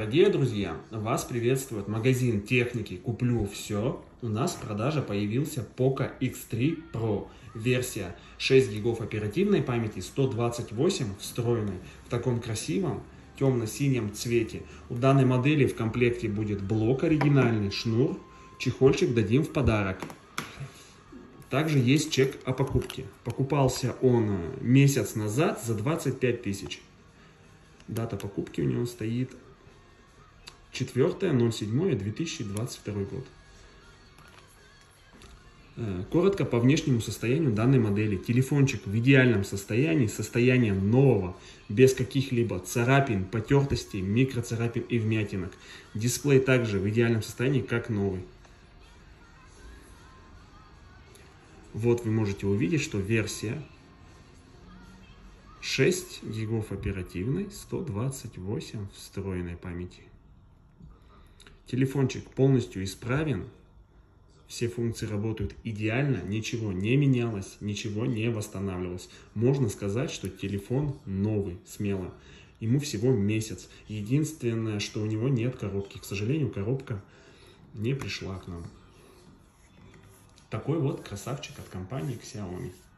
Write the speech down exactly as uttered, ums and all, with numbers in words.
Дорогие друзья, вас приветствует магазин техники «Куплю все». У нас в продаже появился Poco икс три про. Версия шесть гигов оперативной памяти, сто двадцать восемь встроенной, в таком красивом темно-синем цвете. У данной модели в комплекте будет блок оригинальный, шнур, чехольчик дадим в подарок. Также есть чек о покупке. Покупался он месяц назад за двадцать пять тысяч. Дата покупки у него стоит четвёртое ноль седьмое две тысячи двадцать второй год. Коротко по внешнему состоянию данной модели. Телефончик в идеальном состоянии, состояние нового, без каких-либо царапин, потертостей, микроцарапин и вмятинок. Дисплей также в идеальном состоянии, как новый. Вот вы можете увидеть, что версия шесть гигов оперативной, сто двадцать восемь встроенной памяти. Телефончик полностью исправен, все функции работают идеально, ничего не менялось, ничего не восстанавливалось. Можно сказать, что телефон новый, смело. Ему всего месяц. Единственное, что у него нет коробки. К сожалению, коробка не пришла к нам. Такой вот красавчик от компании Xiaomi.